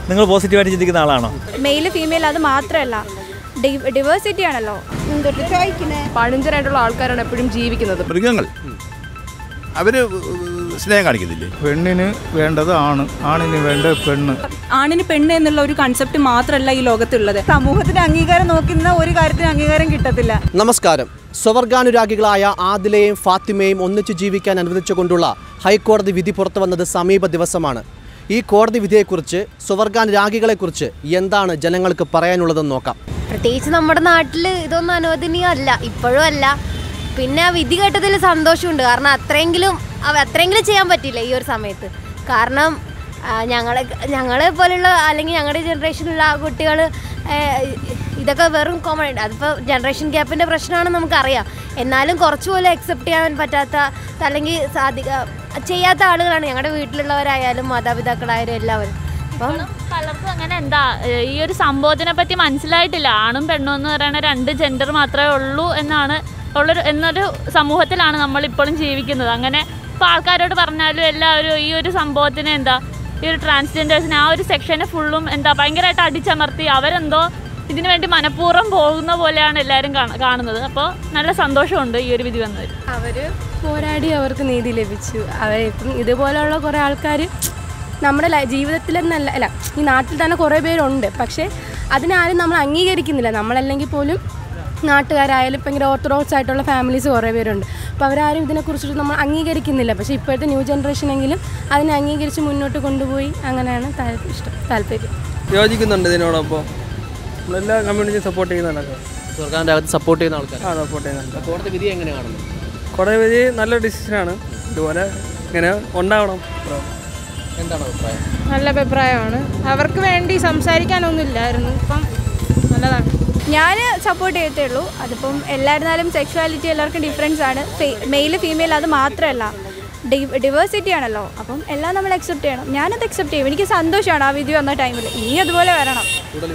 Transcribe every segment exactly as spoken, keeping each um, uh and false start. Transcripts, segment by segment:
നിങ്ങൾ പോസിറ്റീവായിട്ട് ചിന്തിക്കുന്ന ആളാണോ? മെയിൽ ഫീമെയിൽ അത് മാത്രമല്ല, ഡിവേഴ്സിറ്റി ആണല്ലോ. പഴഞ്ചനായിട്ടുള്ള ആൾക്കാരാണ് എപ്പോഴും ജീവിക്കുന്നത്. മൃഗങ്ങൾ അവർ സ്നേഹം കാണിക്കുന്നില്ലേ? പെണ്ണിന് വേണ്ടത് ആണ്, ആണിന് വേണ്ട പെണ്ണ്. ആണിന് പെണ്ണ് എന്നുള്ള ഒരു കൺസെപ്റ്റ് മാത്രമല്ല ഈ ലോകത്തുള്ളത്. സമൂഹത്തിന്റെ അംഗീകാരം നോക്കുന്ന ഒരു കാര്യത്തിന് അംഗീകാരം കിട്ടത്തില്ല. നമസ്കാരം. സ്വവർഗാനുരാഗികളായ ആദിലയെയും ഫാത്തിമയെയും ഒന്നിച്ചു ജീവിക്കാൻ അനുവദിച്ചുകൊണ്ടുള്ള ഹൈക്കോടതി വിധി പുറത്തു വന്നത് സമീപ ദിവസമാണ്. ഈ കോടതി വിധിയെക്കുറിച്ച്, സ്വവർഗാനുരാഗികളെക്കുറിച്ച് എന്താണ് ജനങ്ങൾക്ക് പറയാനുള്ളതെന്ന് നോക്കാം. പ്രത്യേകിച്ച് നമ്മുടെ നാട്ടിൽ ഇതൊന്നും അനുവദനീയമല്ല, ഇപ്പോഴും അല്ല. പിന്നെ ആ വിധി കേട്ടതിൽ സന്തോഷമുണ്ട്. കാരണം അത്രയെങ്കിലും അത്രയെങ്കിലും ചെയ്യാൻ പറ്റില്ല ഈ ഒരു സമയത്ത്. കാരണം ഞങ്ങളെ ഞങ്ങളെ പോലുള്ള അല്ലെങ്കിൽ ഞങ്ങളുടെ ജനറേഷനിലുള്ള കുട്ടികൾ ഇതൊക്കെ വെറും കോമൺ ഉണ്ട്. അതിപ്പോൾ ജനറേഷൻ ഗ്യാപ്പിൻ്റെ പ്രശ്നമാണ് നമുക്കറിയാം. എന്നാലും കുറച്ച് പോലും അക്സെപ്റ്റ് ചെയ്യാൻ പറ്റാത്ത അല്ലെങ്കിൽ സാധിക ചെയ്യാത്ത ആളുകളാണ് ഞങ്ങളുടെ വീട്ടിലുള്ളവരായാലും മാതാപിതാക്കളായാലും എല്ലാവരും. അപ്പം പലർക്കും അങ്ങനെ എന്താ ഈ ഒരു സംഭവത്തിനെ പറ്റി മനസ്സിലായിട്ടില്ല. ആണും പെണ്ണും എന്ന് പറയുന്ന രണ്ട് ജെൻഡർ മാത്രമേ ഉള്ളൂ എന്നാണ് ഉള്ളൊരു എന്നൊരു സമൂഹത്തിലാണ് നമ്മളിപ്പോഴും ജീവിക്കുന്നത്. അങ്ങനെ ഇപ്പോൾ ആൾക്കാരോട് പറഞ്ഞാലും എല്ലാവരും ഈ ഒരു സംഭവത്തിന് എന്താ ഈ ഒരു ട്രാൻസ്ജെൻഡേഴ്സിനെ ആ ഒരു സെക്ഷനെ ഫുള്ളും എന്താ ഭയങ്കരമായിട്ട് അടിച്ചമർത്തി അവരെന്തോ ഇതിനു വേണ്ടി മനഃപൂർവ്വം പോകുന്ന പോലെയാണ് എല്ലാവരും കാണുന്നത്. അപ്പോൾ നല്ല സന്തോഷമുണ്ട് ഈ ഒരു വിധി വന്നത്. അവർ പോരാടി അവർക്ക് നീതി ലഭിച്ചു. അവരിപ്പം ഇതുപോലെയുള്ള കുറേ ആൾക്കാർ നമ്മുടെ ജീവിതത്തിൽ എന്നല്ല അല്ല ഈ നാട്ടിൽ തന്നെ കുറേ പേരുണ്ട്. പക്ഷേ അതിനാരും നമ്മൾ അംഗീകരിക്കുന്നില്ല. നമ്മളല്ലെങ്കിൽ പോലും നാട്ടുകാരായാലും ഭയങ്കര ഓർത്തഡോക്സ് ആയിട്ടുള്ള ഫാമിലീസ് കുറേ പേരുണ്ട്. അപ്പോൾ അവരാരും ഇതിനെക്കുറിച്ചിട്ട് നമ്മൾ അംഗീകരിക്കുന്നില്ല. പക്ഷേ ഇപ്പോഴത്തെ ന്യൂ ജനറേഷനെങ്കിലും അതിനെ അംഗീകരിച്ച് മുന്നോട്ട് കൊണ്ടുപോയി അങ്ങനെയാണ് ഇഷ്ടം താല്പര്യം. യോജിക്കുന്നുണ്ട് ഇതിനോടൊപ്പം. നമ്മളെല്ലാ കമ്മ്യൂണിറ്റിയും സപ്പോർട്ട് ചെയ്യുന്നുണ്ടല്ലോ. സർക്കാരിൻ്റെ സപ്പോർട്ട് ചെയ്യുന്ന ആൾക്കാർ ആ സപ്പോർട്ട് ചെയ്യുന്നുണ്ട്. കോടതി വിധി എങ്ങനെ കാണുന്നു? കോടതി വിധി നല്ല ഡിസിഷനാണ്. ഇതുപോലെ ഇങ്ങനെ ഉണ്ടാവണം. എന്താണ് അഭിപ്രായം? നല്ല അഭിപ്രായമാണ്. അവർക്ക് വേണ്ടി സംസാരിക്കാനൊന്നുമില്ലായിരുന്നു. ഇപ്പം നല്ലതാണ്. ഞാൻ സപ്പോർട്ട് ചെയ്യത്തേ ഉള്ളൂ. അതിപ്പം എല്ലായിരുന്നാലും സെക്ഷുവാലിറ്റി എല്ലാവർക്കും ഡിഫറൻസ് ആണ്. മെയിൽ ഫീമെയിൽ അത് മാത്രമല്ല, ഡിവേഴ്സിറ്റി ആണല്ലോ. അപ്പം എല്ലാം നമ്മൾ അക്സെപ്റ്റ് ചെയ്യണം. ഞാനത് അക്സെപ്റ്റ് ചെയ്യും. എനിക്ക് സന്തോഷമാണ് ആ വിധി വന്ന ടൈമിൽ. ഇനി അതുപോലെ വരണം,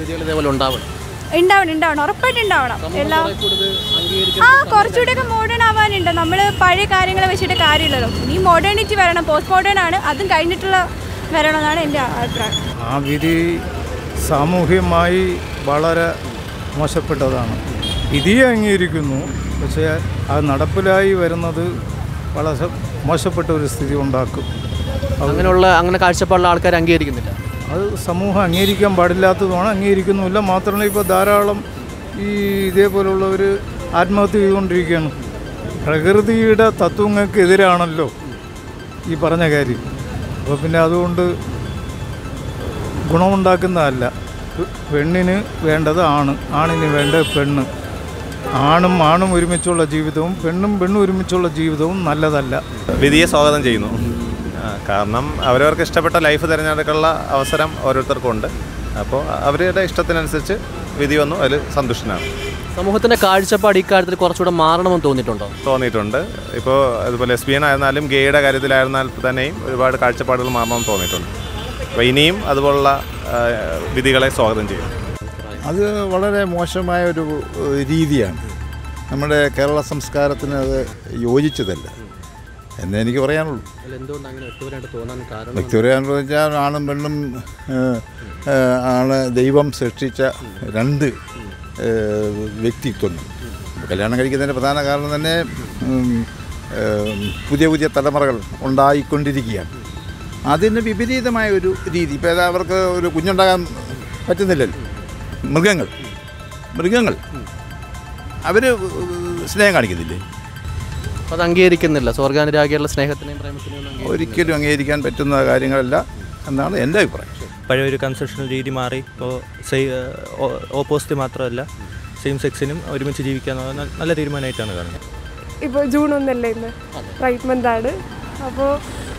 ഉണ്ടാവണം ഉണ്ടാവണം ഉറപ്പായിട്ട് ഉണ്ടാവണം. എല്ലാം ആ കുറച്ചുകൂടെയൊക്കെ മോഡേൺ ആവാനുണ്ട്. നമ്മൾ പഴയ കാര്യങ്ങൾ വെച്ചിട്ട് കാര്യമില്ലല്ലോ. ഈ മോഡേണിറ്റി വരണം. പോസ്റ്റ് മോഡേൺ ആണ്, അതും കഴിഞ്ഞിട്ടുള്ള വരണമെന്നാണ് എൻ്റെ അഭിപ്രായം. ആ വിധി സാമൂഹ്യമായി വളരെ മോശപ്പെട്ടതാണ്. വിധിയെ അംഗീകരിക്കുന്നു, പക്ഷേ അത് നടപ്പിലായി വരുന്നത് വളരെ മോശപ്പെട്ട ഒരു സ്ഥിതി ഉണ്ടാക്കും. അങ്ങനെയുള്ള അങ്ങനെ കാഴ്ചപ്പാടുള്ള ആൾക്കാർ അംഗീകരിക്കുന്നില്ല. അത് സമൂഹം അംഗീകരിക്കാൻ പാടില്ലാത്തതുമാണ്, അംഗീകരിക്കുന്നുമില്ല. മാത്രമല്ല ഇപ്പോൾ ധാരാളം ഈ ഇതേപോലുള്ളവർ ആത്മഹത്യ ചെയ്തുകൊണ്ടിരിക്കുകയാണ്. പ്രകൃതിയുടെ തത്വങ്ങൾക്കെതിരാണല്ലോ ഈ പറഞ്ഞ കാര്യം. അപ്പോൾ പിന്നെ അതുകൊണ്ട് ഗുണമുണ്ടാക്കുന്നതല്ല. പെണ്ണിന് വേണ്ടത് ആണ്, ആണിന് വേണ്ട പെണ്ണ്. ആണും ആണും ഒരുമിച്ചുള്ള ജീവിതവും പെണ്ണും പെണ്ണും ഒരുമിച്ചുള്ള ജീവിതവും നല്ലതല്ല. വിധിയെ സ്വാഗതം ചെയ്യുന്നു. കാരണം അവരവർക്ക് ഇഷ്ടപ്പെട്ട ലൈഫ് തിരഞ്ഞെടുക്കാനുള്ള അവസരം ഓരോരുത്തർക്കുണ്ട്. അപ്പോൾ അവരുടെ ഇഷ്ടത്തിനനുസരിച്ച് വിധി വന്നു, അതിൽ സന്തുഷ്ടനാണ്. സമൂഹത്തിൻ്റെ കാഴ്ചപ്പാട് ഇക്കാര്യത്തിൽ കുറച്ചുകൂടെ മാറണമെന്ന് തോന്നിയിട്ടുണ്ടോ? തോന്നിയിട്ടുണ്ട്. ഇപ്പോൾ അതുപോലെ ലെസ്ബിയൻ ആയിരുന്നാലും ഗേയുടെ കാര്യത്തിലായിരുന്നാൽ തന്നെയും ഒരുപാട് കാഴ്ചപ്പാടുകൾ മാറണമെന്ന് തോന്നിയിട്ടുണ്ട്. അപ്പോൾ ഇനിയും അതുപോലുള്ള വിധികളെ സ്വാഗതം ചെയ്യും. അത് വളരെ മോശമായ ഒരു രീതിയാണ്. നമ്മുടെ കേരള സംസ്കാരത്തിന് അത് യോജിച്ചതല്ല എന്നേ എനിക്ക് പറയാനുള്ളൂ. വ്യക്തിപരമാണെന്ന് വെച്ചാൽ ആണും പെണ്ണും ആണ് ദൈവം സൃഷ്ടിച്ച രണ്ട് വ്യക്തിത്വങ്ങൾ. കല്യാണം കഴിക്കുന്നതിൻ്റെ പ്രധാന കാരണം തന്നെ പുതിയ പുതിയ തലമുറകൾ ഉണ്ടായിക്കൊണ്ടിരിക്കുകയാണ്. അതിന് വിപരീതമായ ഒരു രീതി. ഇപ്പോൾ ഏതാ അവർക്ക് ഒരു കുഞ്ഞുണ്ടാകാൻ പറ്റുന്നില്ലല്ലോ. മൃഗങ്ങൾ മൃഗങ്ങൾ അവർ സ്നേഹം കാണിക്കുന്നില്ലേ? അത് അംഗീകരിക്കുന്നില്ല. സ്വർഗാനുരാഗികളുടെ സ്നേഹത്തിനെയും പ്രേമത്തിനെയും ഒരിക്കലും അംഗീകരിക്കാൻ പറ്റുന്ന കാര്യങ്ങളല്ല എന്നാണ് എൻ്റെ അഭിപ്രായം. പഴയ ഒരു കൺസെപ്ഷണൽ രീതി മാറി ഇപ്പോൾ സെയ് ഓപ്പോസിറ്റ് മാത്രമല്ല സെയിം സെക്സിനും ഒരുമിച്ച് ജീവിക്കാന്ന് നല്ല തീരുമാനമായിട്ടാണ് കാണുന്നത്. ഇപ്പോൾ ജൂൺ ഒന്നല്ലേ ഇന്ന്, റൈറ്റ് മന്ത് ആണ്. അപ്പോൾ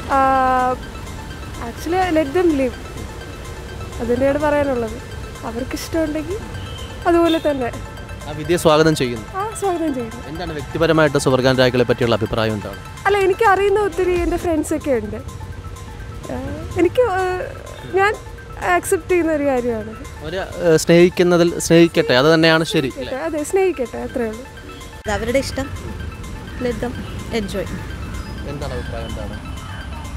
ആക്ച്വലി ലെറ്റ് ദം ലിവ്, അതുതന്നെയാണ് പറയാനുള്ളത്. അവർക്കിഷ്ടമുണ്ടെങ്കിൽ അതുപോലെ തന്നെ ആ വിധിയെ സ്വാഗതം ചെയ്യുന്നു. ആ സ്വാഗതം ചെയ്യുന്നു. എന്താണ് വ്യക്തിപരമായിട്ട് സ്വവർഗാനുരാഗികളെ പറ്റിയുള്ള അഭിപ്രായം എന്താണ്? അല്ല, എനിക്ക് അറിയുന്ന ഒത്തിരി എൻ്റെ ഫ്രണ്ട്സൊക്കെ ഉണ്ട്. എനിക്ക് ഞാൻ ആക്സെപ്റ്റ് ചെയ്യുന്ന ഒരു കാര്യമാണ്. ഒരു സ്നേഹിക്കുന്നതിൽ സ്നേഹിക്കട്ടെ, അത് തന്നെയാണ് ശരി. അതെ, സ്നേഹിക്കട്ടെ, അത്രേ ഉള്ളൂ. അവരുടെ ഇഷ്ടം, ലെറ്റ് ദം എൻജോയ്. എന്താണ് അഭിപ്രായം? എന്താണ്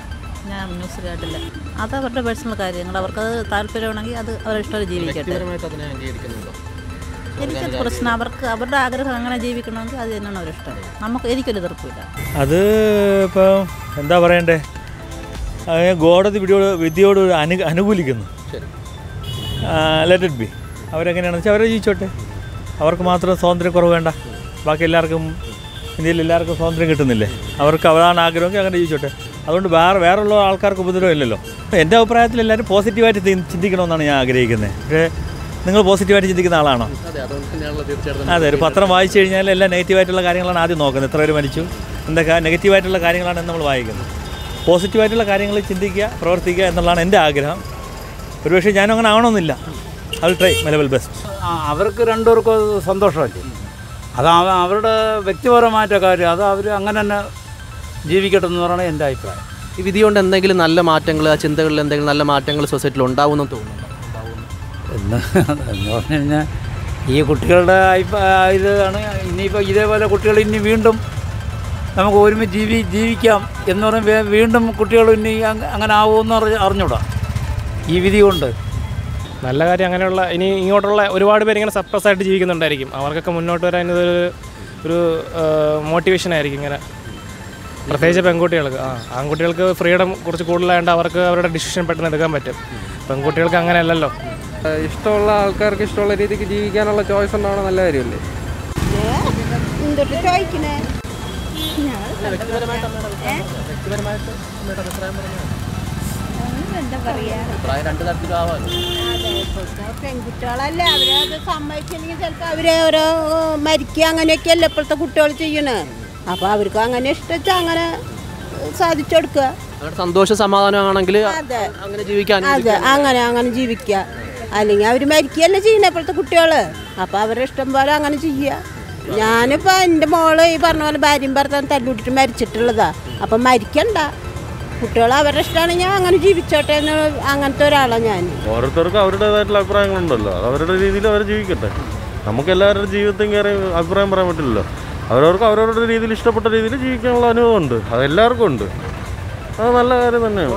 ഞാൻ ന്യൂസ് കേട്ടില്ല. അത് അവരുടെ പേഴ്സണൽ കാര്യങ്ങൾ. അവർക്കത് താല്പര്യമാണെങ്കിൽ അത് അവരുടെ ഇഷ്ടം ജീവിക്കട്ടെ. എനിക്കത് പ്രശ്നം. അവർക്ക് അവരുടെ ആഗ്രഹം അങ്ങനെ ജീവിക്കണമെങ്കിൽ അത് തന്നെയാണ് അവരിഷ്ടം. നമുക്ക് എനിക്കൊരു എതിർപ്പില്ല. അത് ഇപ്പോൾ എന്താ പറയണ്ടേ, കോടതി വിധിയോട് വിധിയോട് അനു അനുകൂലിക്കുന്നു. Let it be. അവരെങ്ങനെയാണെന്ന് വെച്ചാൽ അവരെ ജീവിച്ചോട്ടെ. അവർക്ക് മാത്രം സ്വാതന്ത്ര്യക്കുറവ് വേണ്ട. ബാക്കി എല്ലാവർക്കും ഇന്ത്യയിൽ എല്ലാവർക്കും സ്വാതന്ത്ര്യം കിട്ടുന്നില്ലേ? അവർക്ക് അവരാണ് ആഗ്രഹമെങ്കിൽ അങ്ങനെ ജീവിച്ചോട്ടെ. അതുകൊണ്ട് വേറെ വേറെയുള്ള ആൾക്കാർക്ക് ഉപദ്രവം ഇല്ലല്ലോ. എൻ്റെ അഭിപ്രായത്തിൽ എല്ലാവരും പോസിറ്റീവായിട്ട് ചിന്തിക്കണമെന്നാണ് ഞാൻ ആഗ്രഹിക്കുന്നത്. പക്ഷേ നിങ്ങൾ പോസിറ്റീവായിട്ട് ചിന്തിക്കുന്ന ആളാണോ? അതെ, ഒരു പത്രം വായിച്ചു കഴിഞ്ഞാൽ എല്ലാം നെഗറ്റീവായിട്ടുള്ള കാര്യങ്ങളാണ് ആദ്യം നോക്കുന്നത്. എത്ര പേര് മരിച്ചു, എന്തൊക്കെ നെഗറ്റീവായിട്ടുള്ള കാര്യങ്ങളാണ് നമ്മൾ വായിക്കുന്നത്. പോസിറ്റീവായിട്ടുള്ള കാര്യങ്ങൾ ചിന്തിക്കുക, പ്രവർത്തിക്കുക എന്നുള്ളതാണ് എൻ്റെ ആഗ്രഹം. ഒരുപക്ഷെ ഞാനും അങ്ങനെ ആവണമെന്നില്ല. I will try my level best. അവർക്ക് രണ്ടുപേർക്കും സന്തോഷമല്ലേ, അത് അവരുടെ വ്യക്തിപരമായിട്ട കാര്യം. അത് അവർ അങ്ങനെ തന്നെ ജീവിക്കട്ടെ എന്ന് പറയുന്നത് എൻ്റെ അഭിപ്രായം. ഈ വിധി കൊണ്ട് എന്തെങ്കിലും നല്ല മാറ്റങ്ങൾ, ആ ചിന്തകളിൽ എന്തെങ്കിലും നല്ല മാറ്റങ്ങൾ സൊസൈറ്റിയിൽ ഉണ്ടാവുമെന്ന് തോന്നുന്നു? എന്ന് എന്ന് പറഞ്ഞു കഴിഞ്ഞാൽ ഈ കുട്ടികളുടെ ഇതാണ്. ഇനിയിപ്പോൾ ഇതേപോലെ കുട്ടികൾ ഇനി വീണ്ടും നമുക്ക് ഒരുമിച്ച് ജീവി ജീവിക്കാം എന്ന് പറയുമ്പോൾ വീണ്ടും കുട്ടികൾ ഇനി അങ്ങനെ ആവുമെന്ന് അറിഞ്ഞ അറിഞ്ഞൂടാ ഈ വിധി കൊണ്ട്. നല്ല കാര്യം. അങ്ങനെയുള്ള ഇനി ഇങ്ങോട്ടുള്ള ഒരുപാട് പേര് ഇങ്ങനെ സപ്രസ് ആയിട്ട് ജീവിക്കുന്നുണ്ടായിരിക്കും. അവർക്കൊക്കെ മുന്നോട്ട് വരാൻ ഇതൊരു ഒരു മോട്ടിവേഷൻ ആയിരിക്കും. ഇങ്ങനെ പ്രത്യേകിച്ച് പെൺകുട്ടികൾക്ക്. ആ ആൺകുട്ടികൾക്ക് ഫ്രീഡം കുറച്ച് കൂടുതലായതുകൊണ്ട് അവർക്ക് അവരുടെ ഡിസിഷൻ പെട്ടെന്ന് എടുക്കാൻ പറ്റും. പെൺകുട്ടികൾക്ക് അങ്ങനെയല്ലല്ലോ. ഇഷ്ടമുള്ള ആൾക്കാർക്ക് ഇഷ്ടമുള്ള രീതിക്ക് ജീവിക്കാനുള്ള ചോയ്സ് ഉണ്ടാവണം. നല്ല കാര്യമല്ലേ? എന്താ പറയാ, പെൺകുട്ടികളല്ലേ, അവരെ അത് സമ്മതിച്ചില്ലെങ്കിൽ ചിലപ്പോൾ അവരെ ഓരോ മരിക്കുക അങ്ങനെയൊക്കെയല്ലേ ഇപ്പോഴത്തെ കുട്ടികൾ ചെയ്യണേ. അപ്പോൾ അവർക്ക് അങ്ങനെ ഇഷ്ടം അങ്ങനെ സാധിച്ചു കൊടുക്കുക. സന്തോഷ സമാധാനമാണെങ്കിൽ അങ്ങനെ ജീവിക്കാൻ, അതെ, അങ്ങനെ അങ്ങനെ ജീവിക്കുക. അല്ലെങ്കിൽ അവർ മരിക്കുകയല്ലേ ചെയ്യണേ ഇപ്പോഴത്തെ കുട്ടികൾ. അപ്പോൾ അവരുടെ ഇഷ്ടം പോലെ അങ്ങനെ ചെയ്യുക. ഞാനിപ്പോൾ എൻ്റെ മോള് ഈ പറഞ്ഞ പോലെ ഭാര്യയും ഭർത്താവും തല്ലുവിട്ടിട്ട് മരിച്ചിട്ടുള്ളതാ. അപ്പം മരിക്കണ്ട, കുട്ടികൾ അവരുടെ ഇഷ്ടമാണെങ്കിൽ അങ്ങനെ ജീവിച്ചോട്ടെ എന്ന് അങ്ങനത്തെ ഒരാളാണ് ഞാൻ. ഓരോരുത്തർക്കും അവരുടേതായിട്ടുള്ള അഭിപ്രായങ്ങളുണ്ടല്ലോ, അത് അവരുടെ രീതിയിൽ അവർ ജീവിക്കട്ടെ. നമുക്ക് എല്ലാവരുടെ ജീവിതത്തിൽ കയറി അഭിപ്രായം പറയാൻ പറ്റില്ലല്ലോ. അവരവർക്ക് അവരവരുടെ രീതിയിൽ ഇഷ്ടപ്പെട്ട രീതിയിൽ ജീവിക്കാനുള്ള അനുഭവമുണ്ട്, അതെല്ലാവർക്കും ഉണ്ട്. അത് നല്ല കാര്യം തന്നെയാണ്.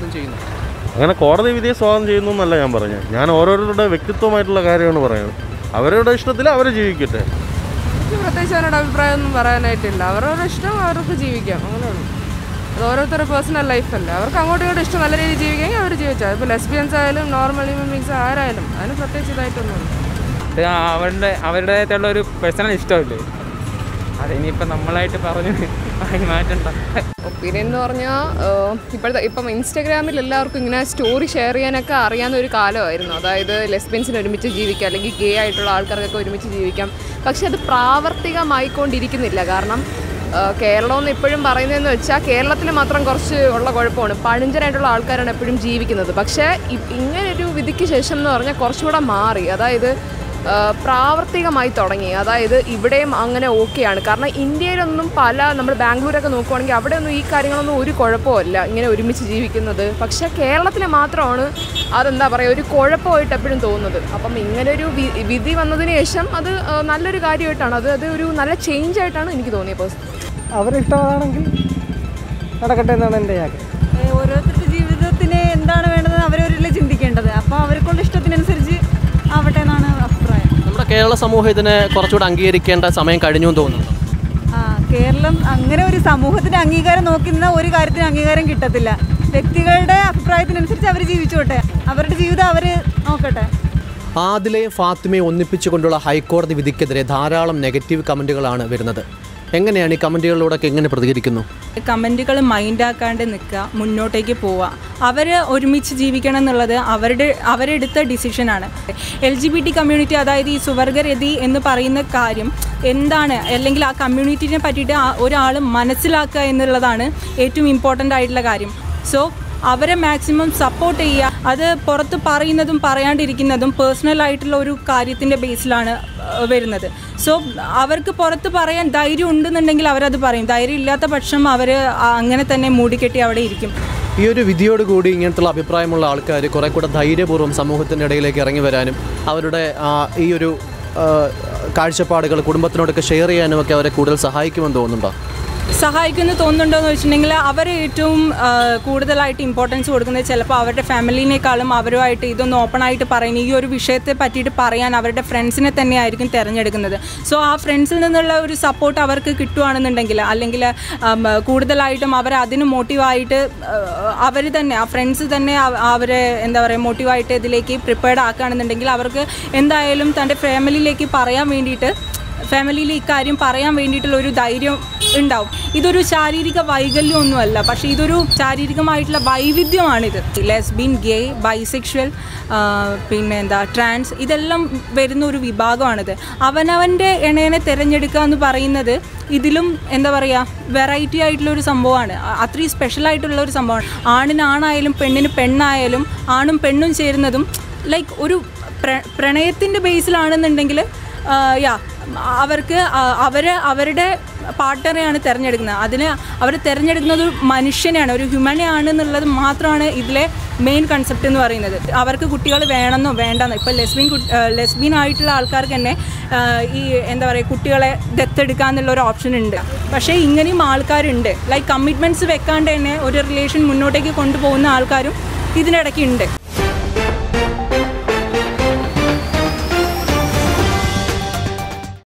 അങ്ങനെ കോടതി വിധിയെ സ്വാഗതം ചെയ്യുന്നു എന്നല്ല ഞാൻ പറഞ്ഞത്. ഞാൻ ഓരോരുത്തരുടെ വ്യക്തിത്വമായിട്ടുള്ള കാര്യമാണ് പറയുന്നത്. അവരുടെ ഇഷ്ടത്തിൽ അവർ ജീവിക്കട്ടെ. പ്രത്യേകിച്ച് അവരുടെ അഭിപ്രായം ഒന്നും പറയാനായിട്ടില്ല. അവരവരുടെ ഇഷ്ടം അവർക്ക് ജീവിക്കാം, അങ്ങനെയുള്ളൂ. അത് ഓരോരുത്തരുടെ പേഴ്സണൽ ലൈഫല്ലേ. അവർക്ക് അങ്ങോട്ടും ഇങ്ങോട്ടും ഇഷ്ടം നല്ല രീതിയിൽ ജീവിക്കുകയെങ്കിൽ അവർ ജീവിച്ചാൽ. ഇപ്പോൾ ലെസ്ബിയൻസ് ആയാലും നോർമൽ ഹ്യൂമൻ ബീങ്സ് ആരായാലും അതിന് പ്രത്യേകിച്ച് ഇതായിട്ടൊന്നുമില്ല. അവരുടെ അവരുടേതായിട്ടുള്ള ഒരു പേഴ്സണൽ ഇഷ്ടമില്ലേ, അതിനിപ്പോൾ നമ്മളായിട്ട് പറഞ്ഞു മാറ്റണ്ട. ഒപ്പീനിയൻ എന്ന് പറഞ്ഞാൽ ഇപ്പോഴത്തെ ഇപ്പം ഇൻസ്റ്റാഗ്രാമിൽ എല്ലാവർക്കും ഇങ്ങനെ സ്റ്റോറി ഷെയർ ചെയ്യാനൊക്കെ അറിയാവുന്ന ഒരു കാലമായിരുന്നു. അതായത് ലെസ്ബിയൻസിന് ഒരുമിച്ച് ജീവിക്കാം, അല്ലെങ്കിൽ ഗേ ആയിട്ടുള്ള ആൾക്കാർക്കൊക്കെ ഒരുമിച്ച് ജീവിക്കാം. പക്ഷെ അത് പ്രാവർത്തികമായിക്കൊണ്ടിരിക്കുന്നില്ല. കാരണം കേരളം എന്ന് എപ്പോഴും പറയുന്നതെന്ന് വെച്ചാൽ കേരളത്തിൽ മാത്രം കുറച്ച് ഉള്ള കുഴപ്പമാണ്. പഴഞ്ചനായിട്ടുള്ള ആൾക്കാരാണ് എപ്പോഴും ജീവിക്കുന്നത്. പക്ഷേ ഇങ്ങനൊരു വിധിക്ക് ശേഷം എന്ന് പറഞ്ഞാൽ കുറച്ചുകൂടെ മാറി. അതായത് പ്രാവർത്തികമായി തുടങ്ങി. അതായത് ഇവിടെയും അങ്ങനെ ഓക്കെയാണ്. കാരണം ഇന്ത്യയിലൊന്നും പല നമ്മൾ ബാംഗ്ലൂരൊക്കെ നോക്കുവാണെങ്കിൽ അവിടെയൊന്നും ഈ കാര്യങ്ങളൊന്നും ഒരു കുഴപ്പമില്ല, ഇങ്ങനെ ഒരുമിച്ച് ജീവിക്കുന്നത്. പക്ഷേ കേരളത്തിൽ മാത്രമാണ് അതെന്താ പറയുക ഒരു കുഴപ്പമായിട്ട് എപ്പോഴും തോന്നുന്നത്. അപ്പം ഇങ്ങനൊരു വിധി വന്നതിന് ശേഷം അത് നല്ലൊരു കാര്യമായിട്ടാണ്, അത് അത് ഒരു നല്ല ചേഞ്ച് ആയിട്ടാണ് എനിക്ക് തോന്നിയത്. പേഴ്സൺ അവരിഷ്ടമാണെങ്കിൽ നടക്കട്ടെ എന്നാണ് എൻ്റെ ആഗ്രഹം. ഓരോരുത്തരുടെ ജീവിതത്തിന് എന്താണ് വേണ്ടതെന്ന് അവരവരല്ലേ ചിന്തിക്കേണ്ടത്. അപ്പോൾ അവർക്കുള്ള ഇഷ്ടത്തിനനുസരിച്ച് ആവട്ടെ എന്നാണ് അഭിപ്രായം. നമ്മുടെ കേരള സമൂഹം ഇതിനെ കുറച്ചുകൂടെ അംഗീകരിക്കേണ്ട സമയം കഴിഞ്ഞു തോന്നുന്നു. ആ കേരളം അങ്ങനെ ഒരു സമൂഹത്തിന് അംഗീകാരം നോക്കുന്ന ഒരു കാര്യത്തിന് അംഗീകാരം കിട്ടത്തില്ല. വ്യക്തികളുടെ അഭിപ്രായത്തിനനുസരിച്ച് അവർ ജീവിച്ചോട്ടെ, അവരുടെ ജീവിതം അവർ നോക്കട്ടെ. ആദിലയും ഫാത്തിമയും ഒന്നിപ്പിച്ചുകൊണ്ടുള്ള ഹൈക്കോടതി വിധിക്കെതിരെ ധാരാളം നെഗറ്റീവ് കമൻറ്റുകളാണ് വരുന്നത്. എങ്ങനെയാണ് ഈ കമൻറ്റുകളിലൂടെ എങ്ങനെ പ്രതികരിക്കുന്നു? കമൻറ്റുകൾ മൈൻഡാക്കാണ്ട് നിൽക്കുക, മുന്നോട്ടേക്ക് പോവുക. അവർ ഒരുമിച്ച് ജീവിക്കണം എന്നുള്ളത് അവരുടെ അവരെടുത്ത ഡിസിഷനാണ്. L G B T community, അതായത് ഈ സുവർഗരതി എന്ന് പറയുന്ന കാര്യം എന്താണ്, അല്ലെങ്കിൽ ആ കമ്മ്യൂണിറ്റിനെ പറ്റിയിട്ട് ഒരാൾ മനസ്സിലാക്കുക എന്നുള്ളതാണ് ഏറ്റവും ഇമ്പോർട്ടൻ്റ് ആയിട്ടുള്ള കാര്യം. സോ അവരെ മാക്സിമം സപ്പോർട്ട് ചെയ്യുക. അത് പുറത്ത് പറയുന്നതും പറയാണ്ടിരിക്കുന്നതും പേഴ്സണൽ ആയിട്ടുള്ള ഒരു കാര്യത്തിൻ്റെ ബേസിലാണ് വരുന്നത്. സോ അവർക്ക് പുറത്ത് പറയാൻ ധൈര്യം ഉണ്ടെന്നുണ്ടെങ്കിൽ അവരത് പറയും. ധൈര്യം ഇല്ലാത്ത പക്ഷം അവർ അങ്ങനെ തന്നെ മൂടിക്കെട്ടി അവിടെ ഇരിക്കും. ഈ ഒരു വിധിയോടുകൂടി ഇങ്ങനത്തുള്ള അഭിപ്രായമുള്ള ആൾക്കാർ കുറേ കൂടെ ധൈര്യപൂർവ്വം സമൂഹത്തിൻ്റെ ഇടയിലേക്ക് ഇറങ്ങി വരാനും അവരുടെ ഈ ഒരു കാഴ്ചപ്പാടുകൾ കുടുംബത്തിനോടൊക്കെ ഷെയർ ചെയ്യാനും ഒക്കെ അവരെ കൂടുതൽ സഹായിക്കുമെന്ന് തോന്നുന്നുണ്ടോ? സഹായിക്കുമെന്ന് തോന്നുന്നുണ്ടോ എന്ന് വെച്ചിട്ടുണ്ടെങ്കിൽ അവർ ഏറ്റവും കൂടുതലായിട്ട് ഇമ്പോർട്ടൻസ് കൊടുക്കുന്നത് ചിലപ്പോൾ അവരുടെ ഫാമിലിനേക്കാളും അവരുമായിട്ട് ഇതൊന്ന് ഓപ്പണായിട്ട് പറയുന്നത് ഈ ഒരു വിഷയത്തെ പറ്റിയിട്ട് പറയാൻ അവരുടെ ഫ്രണ്ട്സിനെ തന്നെയായിരിക്കും തിരഞ്ഞെടുക്കുന്നത്. സോ ആ ഫ്രണ്ട്സിൽ നിന്നുള്ള ഒരു സപ്പോർട്ട് അവർക്ക് കിട്ടുകയാണെന്നുണ്ടെങ്കിൽ അല്ലെങ്കിൽ കൂടുതലായിട്ടും അവർ അതിന് മോട്ടീവായിട്ട് അവർ തന്നെ ആ ഫ്രണ്ട്സ് തന്നെ അവരെ എന്താ പറയുക മോട്ടീവായിട്ട് ഇതിലേക്ക് പ്രിപ്പയർഡ് ആക്കുകയാണെന്നുണ്ടെങ്കിൽ അവർക്ക് എന്തായാലും തൻ്റെ ഫാമിലിയിലേക്ക് പറയാൻ വേണ്ടിയിട്ട് ഫാമിലിയിൽ ഇക്കാര്യം പറയാൻ വേണ്ടിയിട്ടുള്ള ഒരു ധൈര്യം ഉണ്ടാവും. ഇതൊരു ശാരീരിക വൈകല്യമൊന്നുമല്ല, പക്ഷേ ഇതൊരു ശാരീരികമായിട്ടുള്ള വൈവിധ്യമാണിത്. ലെസ്ബിയൻ, ഗേ, ബൈസെക്ഷൽ, പിന്നെ എന്താ ട്രാൻസ്, ഇതെല്ലാം വരുന്ന ഒരു വിഭാഗമാണിത്. അവനവൻ്റെ ഇണയെ തിരഞ്ഞെടുക്കുക എന്ന് പറയുന്നത് ഇതിലും എന്താ പറയുക വെറൈറ്റി ആയിട്ടുള്ളൊരു സംഭവമാണ്. അത്രയും സ്പെഷ്യലായിട്ടുള്ള ഒരു സംഭവമാണ്. ആണിനാണായാലും പെണ്ണിന് പെണ്ണായാലും ആണും പെണ്ണും ചേരുന്നതും ലൈക്ക് ഒരു പ്ര പ്രണയത്തിൻ്റെ ബേസിലാണെന്നുണ്ടെങ്കിൽ യാ അവർക്ക് അവർ അവരുടെ പാർട്ട്ണറെയാണ് തിരഞ്ഞെടുക്കുന്നത്. അതിന് അവർ തിരഞ്ഞെടുക്കുന്നത് ഒരു മനുഷ്യനെയാണ്, ഒരു ഹ്യൂമനെ ആണ് എന്നുള്ളത് മാത്രമാണ് ഇതിലെ മെയിൻ കൺസെപ്റ്റ് എന്ന് പറയുന്നത്. അവർക്ക് കുട്ടികൾ വേണമെന്നോ വേണ്ടെന്നോ ഇപ്പോൾ ലെസ്ബിയൻ ലെസ്ബിയൻ ആയിട്ടുള്ള ആൾക്കാർക്ക് തന്നെ ഈ എന്താ പറയുക കുട്ടികളെ ദത്തെടുക്കാമെന്നുള്ള ഒരു ഓപ്ഷൻ ഉണ്ട്. പക്ഷേ ഇങ്ങനെയും ആൾക്കാരുണ്ട്. ലൈക്ക് കമ്മിറ്റ്മെൻറ്റ്സ് വെക്കാണ്ട് തന്നെ ഒരു റിലേഷൻ മുന്നോട്ടേക്ക് കൊണ്ടുപോകുന്ന ആൾക്കാരും ഇതിനിടയ്ക്ക് ഉണ്ട്.